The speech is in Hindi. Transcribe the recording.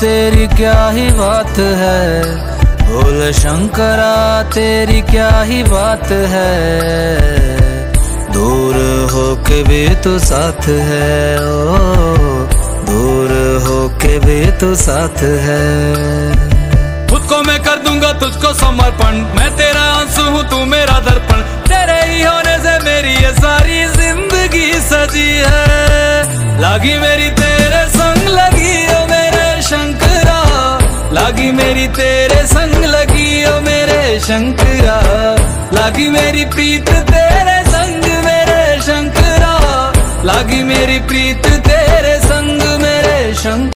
तेरी क्या ही बात है, भोले शंकरा तेरी क्या ही बात है। दूर होके भी तू साथ है, ओ दूर होके भी तू साथ है। खुद को मैं कर दूंगा तुझको समर्पण, मैं तेरा आंसू हूँ तू मेरा दर्पण। तेरे ही होने से मेरी ये सारी जिंदगी सजी है। लागी मेरी तेरे संग लगी ओ मेरे शंकरा, लागी मेरी तेरे संग लगी ओ मेरे शंकरा। लागी मेरी प्रीत तेरे संग मेरे शंकरा, लागी मेरी प्रीत तेरे संग मेरे शंकरा।